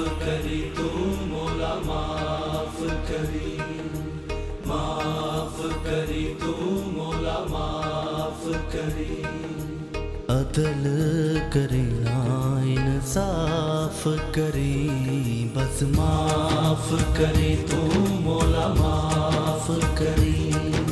करी तू मौला माफ करी, माफ करी तू मौला माफ करी। अदल करीना इंसाफ करी, बस माफ करी तू मौला माफ करी,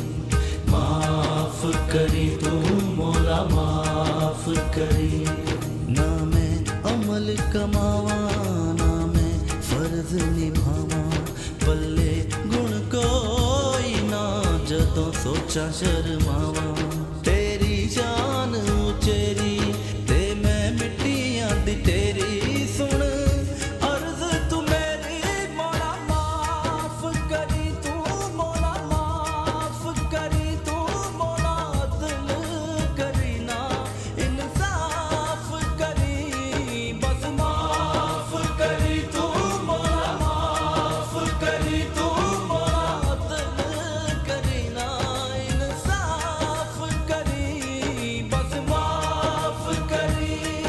माफ करी तू मौला माफ करी। ना मैं अमल कमावा ना मैं फर्ज निभावा, पल्ले गुण कोई ना जदों सोचा शर्मावा। तेरी शान उचेरी ते मैं मिट्टियां दी तेरी सुन अर्ज तू मेरी मौला माफ करी तू मौला माफ करी तू मौला अदल करी ना इंसाफ करी, बस माफ करी तू मौला माफ करी तू मौला अदल करी ना इंसाफ करी, बस माफ करी।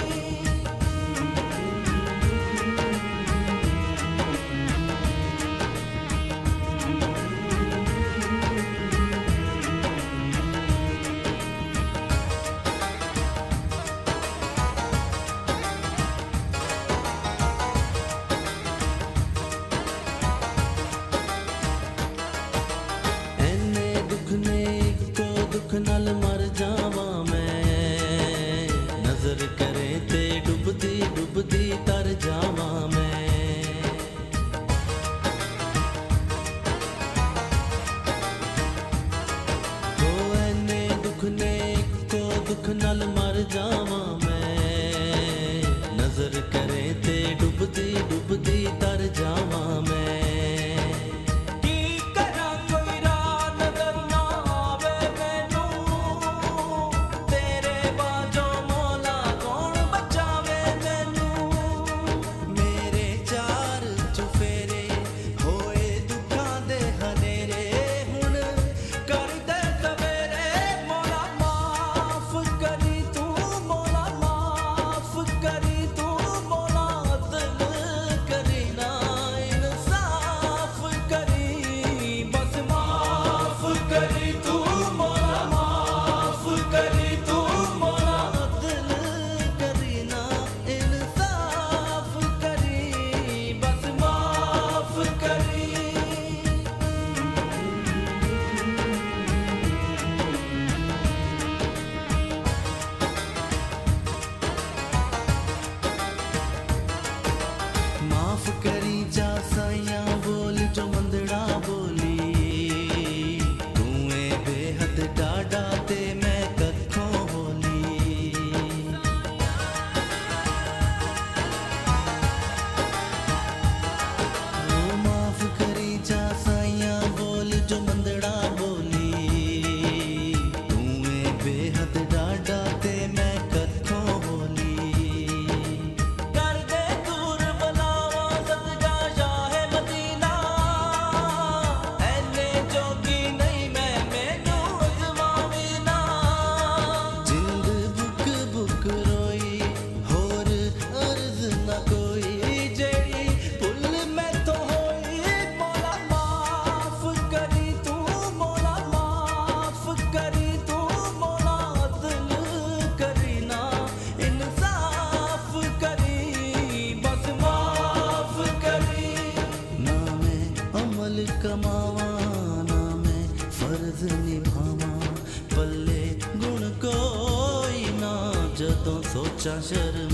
एने दुख ने इको दुख नाल मर जावा मैं, नजर करे ते डुबदी डुबदी तर जावा मैं। ओ एने दुख ने इको दुख नाल मर जावा मैं, नजर करे ते डुबदी डुबदी तर जावा मैं। की करा कोई रात नजर ना आवे मैनू, तेरे बाजो मौला कौन बचावे मैनू। मेरे चार चुफेरे होए दुखां दे हनेरे, हुण कर दे सवेरे मौला माफ करी तू मौला माफ करी तू मौला अदल करी ना इंसाफ करी, बस माफ करी तू मौला माफ करी तू मौला अदल करी ना इंसाफ करी, बस माफ करी। माफ करी जा साइयां बोल जो मंदड़ा बोली, तू ए बेहद डाडा ते मैं कखों होली। ओ माफ करी जा साइयां बोल जो मंदड़ा बोली, तू ए बेहद डाडा ते मैं कखों होली। कर दे दूर बनावा सदका शाह मदीना, ऐने जोगी नहीं मैं मैनू अजमावी ना। जिंद बुक बुक रोई होर अर्ज ना कोई, जेड़ी भुल मैं तो होई मौला माफ करी तू मौला माफ करी तू मौला अदल करी ना इंसाफ करी, बस माफ करी। ना मैं अमल कमावा ना मैं फर्ज निभावा, पल्ले गुण कोई ना जदों सोचा शर्म